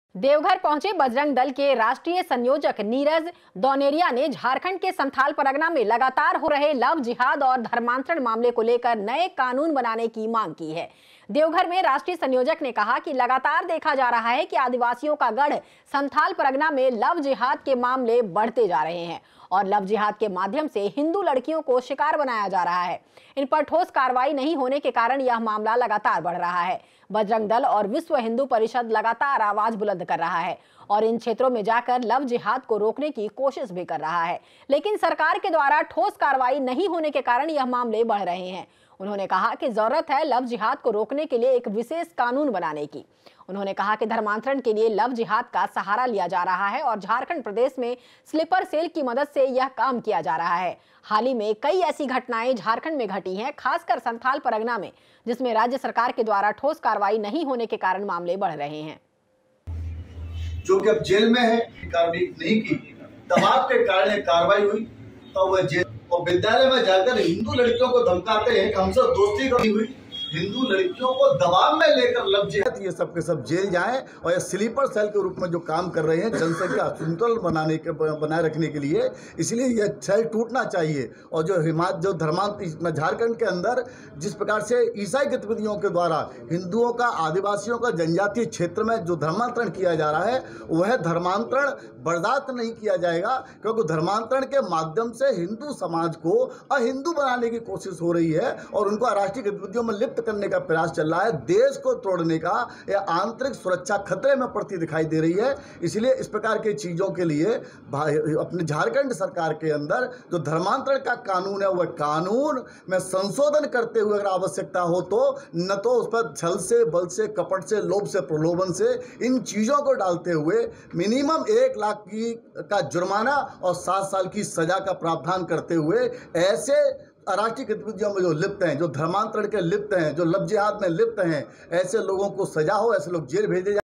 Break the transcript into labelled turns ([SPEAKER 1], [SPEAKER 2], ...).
[SPEAKER 1] देवघर पहुंचे बजरंग दल के राष्ट्रीय संयोजक नीरज दौनेरिया ने झारखंड के संथाल परगना में लगातार हो रहे लव जिहाद और धर्मांतरण मामले को लेकर नए कानून बनाने की मांग की है। देवघर में राष्ट्रीय संयोजक ने कहा कि लगातार देखा जा रहा है कि आदिवासियों का गढ़ संथाल परगना में लव जिहाद के मामले बढ़ते जा रहे हैं और लव जिहाद के माध्यम से हिंदू लड़कियों को शिकार बनाया जा रहा है। इन पर ठोस कार्रवाई नहीं होने के कारण यह मामला लगातार बढ़ रहा है। बजरंग दल और विश्व हिंदू परिषद लगातार आवाज बुलंद कर रहा है और इन क्षेत्रों में जाकर लव जिहाद को रोकने की कोशिश भी कर रहा है, लेकिन सरकार के द्वारा ठोस कार्रवाई नहीं होने के कारण यह मामले बढ़ रहे हैं। उन्होंने कहा कि जरूरत है लव जिहाद को रोकने के लिए एक विशेष कानून बनाने की। उन्होंने कहा कि धर्मांतरण के लिए लव जिहाद का सहारा लिया जा रहा है और झारखंड प्रदेश में स्लीपर सेल की मदद से यह काम किया जा रहा है। हाल ही में कई ऐसी घटनाएं झारखंड में घटी हैं, खासकर संथाल परगना में, जिसमें राज्य सरकार के द्वारा ठोस कार्रवाई नहीं होने के कारण मामले बढ़ रहे हैं।
[SPEAKER 2] जो कि अब जेल में है, कार्रवाई नहीं की, दबाव के कारण कार्रवाई हुई तो वह जेल और विद्यालय में जाकर हिंदू लड़कियों को धमकाते हैं, हमसे दोस्ती करनी हुई, हिंदू लड़कियों को दबाव में लेकर लव जिहाद, ये सब के सब जेल जाएं और ये स्लीपर सेल के रूप में जो काम कर रहे हैं जनसंख्या असंतुलन बनाए रखने के लिए, इसलिए ये सेल टूटना चाहिए। और जो धर्मांतरण झारखंड के अंदर जिस प्रकार से ईसाई गतिविधियों के द्वारा हिंदुओं का, आदिवासियों का, जनजातीय क्षेत्र में जो धर्मांतरण किया जा रहा है, वह धर्मांतरण बर्दाश्त नहीं किया जाएगा, क्योंकि धर्मांतरण के माध्यम से हिंदू समाज को अहिंदू बनाने की कोशिश हो रही है और उनको राष्ट्रीय गतिविधियों में लिप्त करने का प्रयास चल रहा है। देश को तोड़ने का यह आंतरिक सुरक्षा खतरे में पड़ती दिखाई दे रही है। इसलिए इस प्रकार की चीजों के लिए अपने झारखंड सरकार के अंदर जो धर्मांतरण का कानून है, वह कानून में संशोधन करते हुए अगर आवश्यकता हो तो न तो उस पर छल से, बल से, कपट से, लोभ से, प्रलोभन से इन चीजों को डालते हुए मिनिमम 1 लाख का जुर्माना और 7 साल की सजा का प्रावधान करते हुए ऐसे अराजक गतिविधियों में जो लिप्त हैं, जो धर्मांतरण के लिप्त हैं, जो लव जिहाद में लिप्त हैं, ऐसे लोगों को सजा हो, ऐसे लोग जेल भेजे जाए।